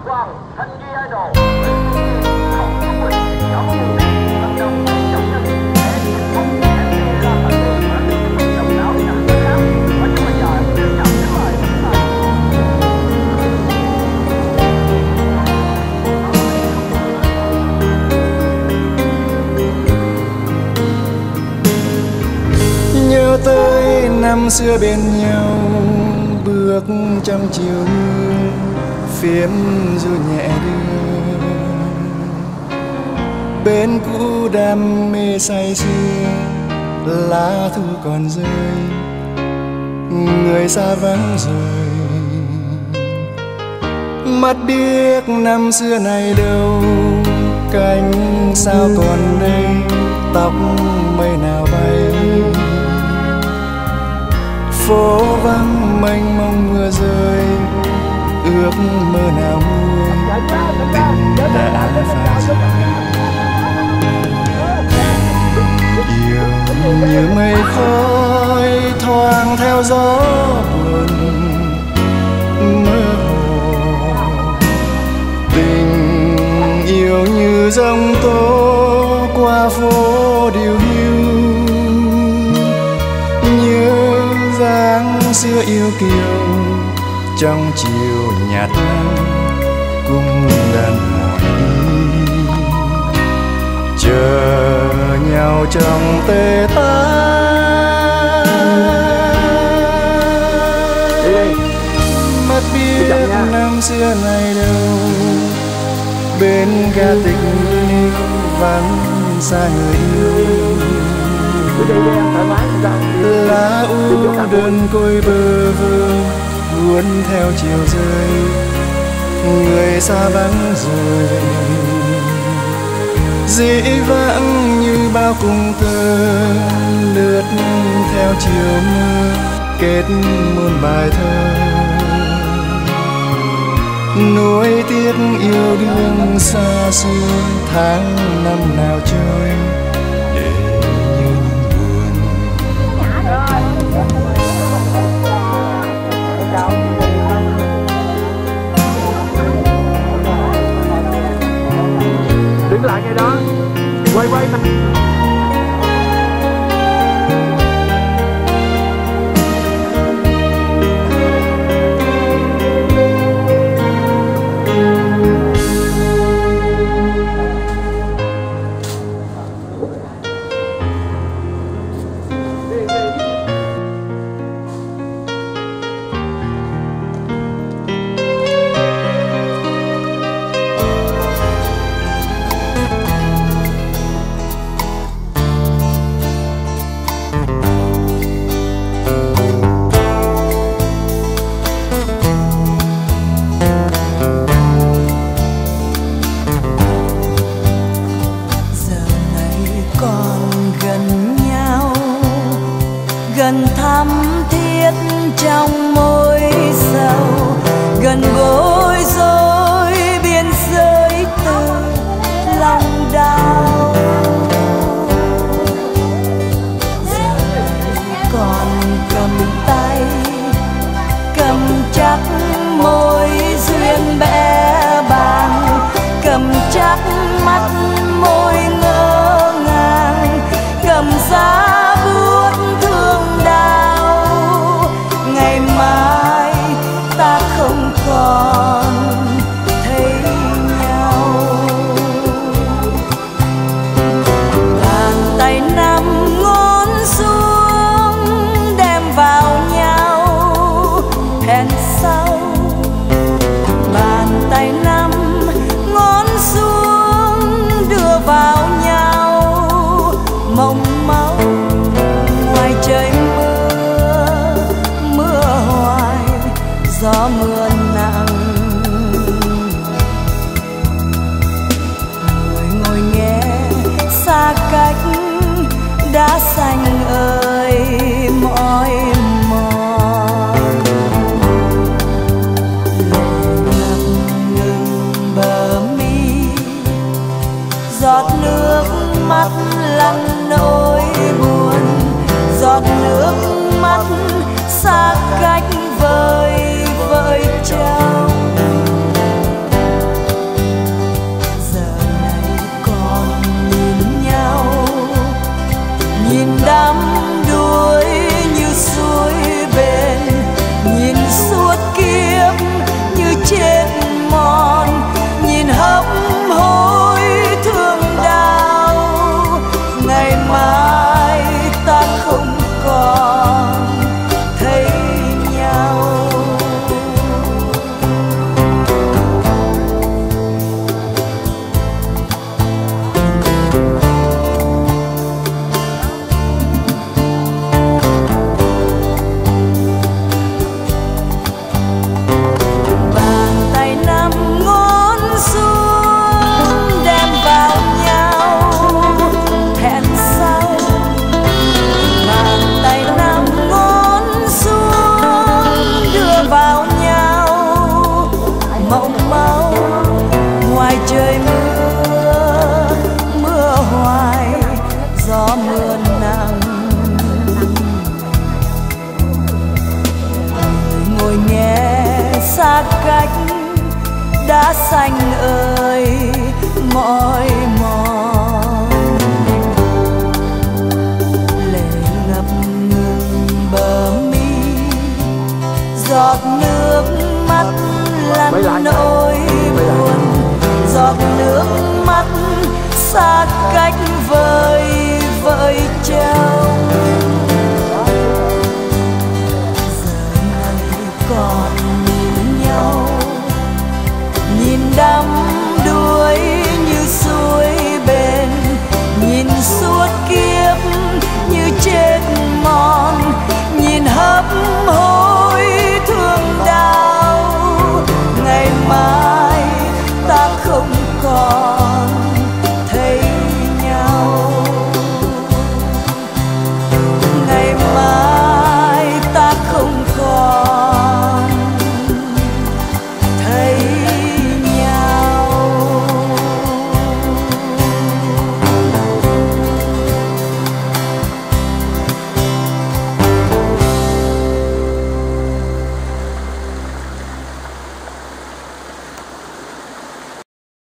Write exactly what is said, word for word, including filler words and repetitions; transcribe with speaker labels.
Speaker 1: Quang, Thanh Duy Idol, Khổng Trung Bình, Nhóm Trường Tiên, vận động để chống nhân để hạnh phúc em sẽ là thành tựu và được mình đồng đáo nhận thức khác. Và như bây giờ xin trân trọng kính mời các bạn.
Speaker 2: Nhớ tới năm xưa bên nhau, bước trong chiều mưa, phiếm ru nhẹ đưa. Bên cũ đam mê say sưa, lá thu còn rơi, người xa vắng rồi. Mắt biết năm xưa này đâu, cánh sao còn đây, tóc mây nào bay. Phố vắng mênh mông mưa rơi, ước mơ nào nguôi tình đã phai rồi. Yêu như mây khói thoáng theo gió buồn mơ hồ, tình yêu như giông tố qua phố điều hiu. Nhớ dáng xưa yêu kiều trong chiều nhạt nắng cung đàn hỏi, chờ nhau trong tê tái. Mắt biết năm xưa này đâu, bên ga tình yêu vắng xa người yêu. Lá u đơn côi bơ vơ cuốn theo chiều rơi, người xa vắng rồi. Dĩ vãng như bao cung thơ lướt theo chiều mưa, kết muôn bài thơ. Nuối tiếc yêu đương xa xưa, tháng năm nào trôi để như những buồn.
Speaker 1: Đứng lại ngay đó, quay quay mặt.
Speaker 3: Gần thắm thiết trong môi sầu, gần bối rối biên giới từ lòng đau. Giờ còn cầm tay, cầm chắc môi duyên bẽ bàng, cầm chắc mắt môi ngỡ ngàng, cầm giá không còn thấy nhau. Bàn tay nắm ngón xuống đem vào nhau hẹn sau. Bàn tay nắm ngón xuống đưa vào nhau mộng máu. Ngoài trời mưa, mưa hoài gió mưa nặng, người ngồi nghe xa cách đã xanh ơi mỏi mòn. Lệ ngập ngừng bờ mi, giọt nước mắt lăn nỗi mưa nắng. Ngồi nghe xa cách đã xanh ơi mỏi mòn, lệ ngập ngừng bờ mi, giọt nước mắt lăn nỗi buồn, giọt nước mắt xa